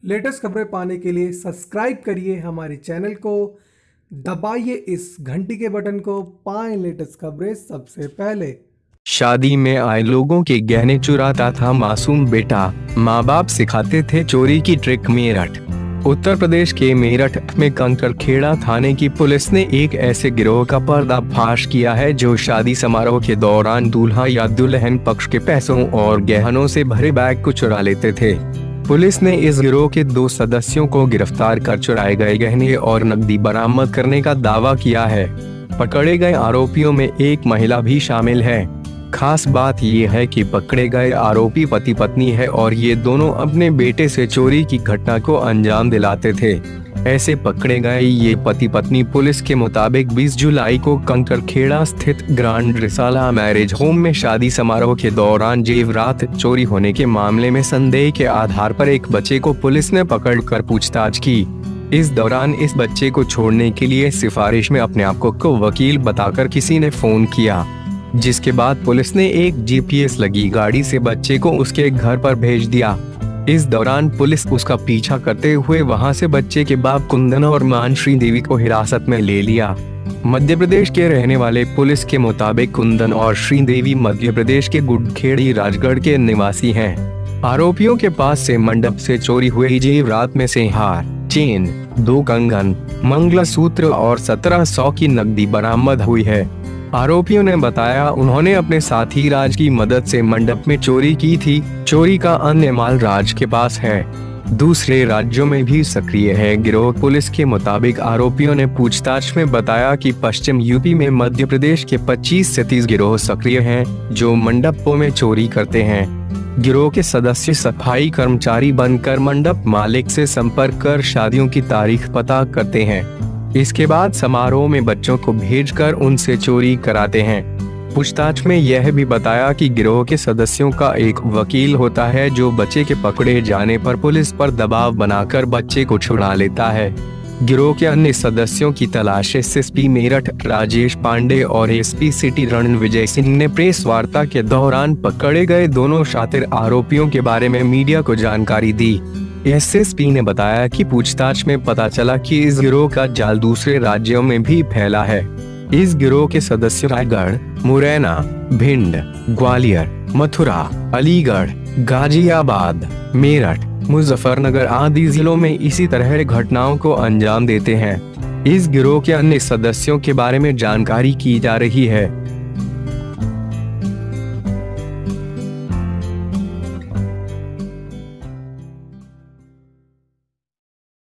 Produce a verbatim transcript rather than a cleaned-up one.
Latest खबरें पाने के लिए सब्सक्राइब करिए हमारे चैनल को, दबाइए इस घंटी के बटन को, पाएं लेटेस्ट खबरें सबसे पहले। शादी में आए लोगों के गहने चुराता था मासूम बेटा, माँ बाप सिखाते थे चोरी की ट्रिक। मेरठ उत्तर प्रदेश के मेरठ में कंकरखेड़ा थाने की पुलिस ने एक ऐसे गिरोह का पर्दाफाश किया है जो शादी समारोह के दौरान दूल्हा या दुल्हन पक्ष के पैसों और गहनों से भरे बैग को चुरा लेते थे। पुलिस ने इस गिरोह के दो सदस्यों को गिरफ्तार कर चुराए गए गहने और नकदी बरामद करने का दावा किया है। पकड़े गए आरोपियों में एक महिला भी शामिल है। खास बात यह है कि पकड़े गए आरोपी पति पत्नी है और ये दोनों अपने बेटे से चोरी की घटना को अंजाम दिलाते थे। ऐसे पकड़े गए ये पति पत्नी पुलिस के मुताबिक बीस जुलाई को कंकरखेड़ा स्थित ग्रांड रिसाला मैरिज होम में शादी समारोह के दौरान जेवरात चोरी होने के मामले में संदेह के आधार पर एक बच्चे को पुलिस ने पकड़कर पूछताछ की। इस दौरान इस बच्चे को छोड़ने के लिए सिफारिश में अपने आप को वकील बताकर किसी ने फोन किया, जिसके बाद पुलिस ने एक जीपीएस लगी गाड़ी से बच्चे को उसके घर पर भेज दिया। इस दौरान पुलिस उसका पीछा करते हुए वहां से बच्चे के बाप कुंदन और मां श्रीदेवी को हिरासत में ले लिया। मध्य प्रदेश के रहने वाले पुलिस के मुताबिक कुंदन और श्रीदेवी मध्य प्रदेश के गुड़खेड़ी राजगढ़ के निवासी हैं। आरोपियों के पास से मंडप से चोरी हुए जेवरात में से हार, चेन, दो कंगन, मंगलसूत्र और सत्रह सौ की नकदी बरामद हुई है। आरोपियों ने बताया उन्होंने अपने साथी राज की मदद से मंडप में चोरी की थी। चोरी का अन्य माल राज के पास है, दूसरे राज्यों में भी सक्रिय है गिरोह। पुलिस के मुताबिक आरोपियों ने पूछताछ में बताया कि पश्चिम यूपी में मध्य प्रदेश के पच्चीस से तीस गिरोह सक्रिय हैं जो मंडपों में चोरी करते हैं। गिरोह के सदस्य सफाई कर्मचारी बनकर मंडप मालिक से संपर्क कर शादियों की तारीख पता करते हैं। इसके बाद समारोह में बच्चों को भेजकर उनसे चोरी कराते हैं। पूछताछ में यह भी बताया कि गिरोह के सदस्यों का एक वकील होता है जो बच्चे के पकड़े जाने पर पुलिस पर दबाव बनाकर बच्चे को छुड़ा लेता है। गिरोह के अन्य सदस्यों की तलाश एसएसपी मेरठ राजेश पांडे और एसपी सिटी रणविजय सिंह ने प्रेस वार्ता के दौरान पकड़े गए दोनों शातिर आरोपियों के बारे में मीडिया को जानकारी दी। एसएसपी ने बताया कि पूछताछ में पता चला कि इस गिरोह का जाल दूसरे राज्यों में भी फैला है। इस गिरोह के सदस्य रायगढ़, मुरैना, भिंड, ग्वालियर, मथुरा, अलीगढ़, गाजियाबाद, मेरठ, मुजफ्फरनगर आदि जिलों में इसी तरह घटनाओं को अंजाम देते हैं। इस गिरोह के अन्य सदस्यों के बारे में जानकारी की जा रही है।